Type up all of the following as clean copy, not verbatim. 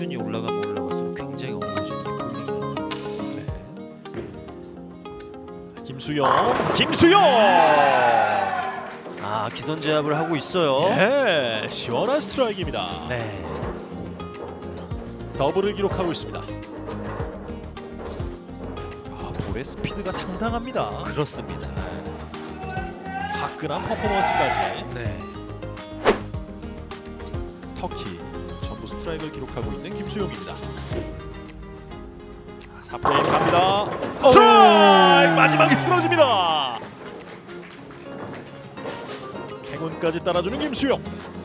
수준이 올라가면 올라갈수록 굉장히 어려워지는 볼링입니다. 네. 김수영! 아, 기선 제압을 하고 있어요. 예, 시원한 스트라이크입니다. 네. 더블을 기록하고 있습니다. 아, 볼의 스피드가 상당합니다. 그렇습니다. 화끈한 퍼포먼스까지. 네. 터키 전부 스트라이크를 기록하고 있는 김수용입니다. 4프레임 갑니다. 스트라이크! 마지막에 쓰러집니다. 행운까지 따라주는 김수용.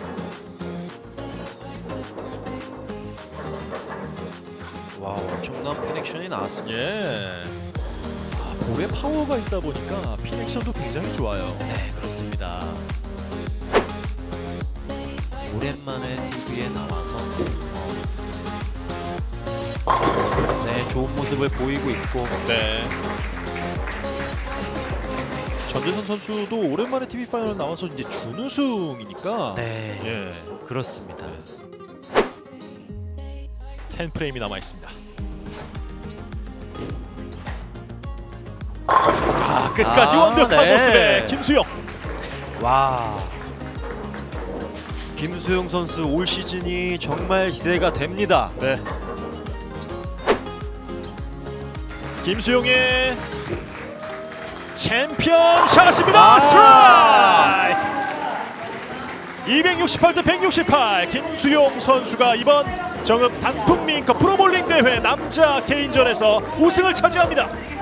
와, 엄청난 커넥션이 나왔습니다. 예. 아, 볼에 파워가 있다 보니까 피넥션도 굉장히 좋아요. 네, 그렇습니다. 오랜만에 TV에 나와서 네, 좋은 모습을 보이고 있고. 네. 전재선 선수도 오랜만에 TV 파이널 나와서 이제 준우승이니까. 네, 예. 그렇습니다. 10프레임이 남아 있습니다. 아, 끝까지 완벽한 네. 모습의 김수영. 와, 김수용 선수 올 시즌이 정말 기대가 됩니다. 네. 김수용의 챔피언 샷입니다. 스트라이크! 268대 168. 김수용 선수가 이번 정읍 단풍민컵 프로볼링 대회 남자 개인전에서 우승을 차지합니다.